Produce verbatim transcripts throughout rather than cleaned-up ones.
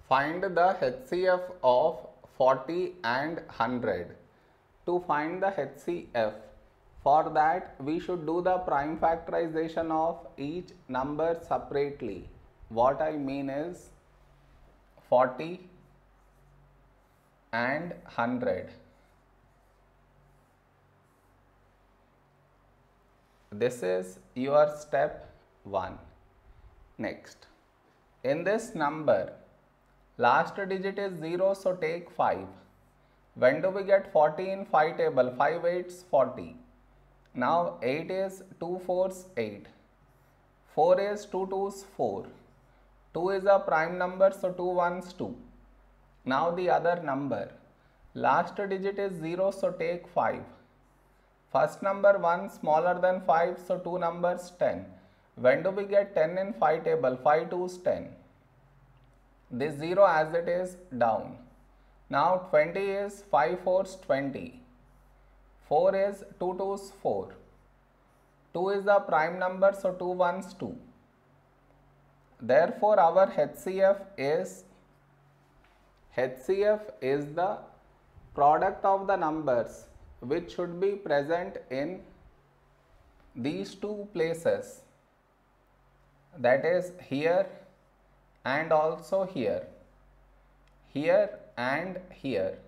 Find the H C F of forty and one hundred. To find the H C F, for that we should do the prime factorization of each number separately. What I mean is forty and one hundred. This is your step one. Next, in this number, last digit is zero, so take five. When do we get forty in five table? five eights forty. Now eight is two fours eight. four is two twos four. two is a prime number, so two ones two. Now the other number. Last digit is zero, so take five. First number one smaller than five, so two numbers ten. When do we get ten in five table? five twos ten. This zero as it is down. Now twenty is five fours twenty. four is two twos four. two is the prime number, so two ones two. Therefore our H C F is H C F is the product of the numbers which should be present in these two places, that is here and also here, here and here.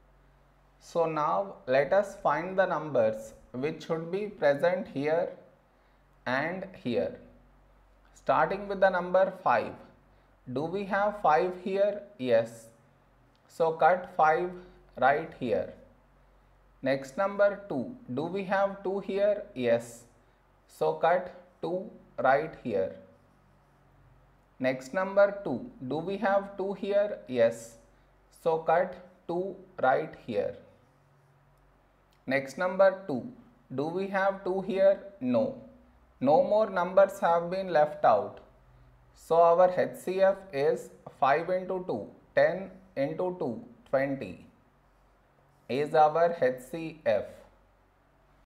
So now let us find the numbers which should be present here and here. Starting with the number five. Do we have five here? Yes. So cut five right here. Next number two. Do we have two here? Yes. So cut two right here. Next number two. Do we have two here? Yes. So cut two right here. Next number two. Do we have two here? No. No more numbers have been left out. So our H C F is five into two. ten into two. twenty is our H C F.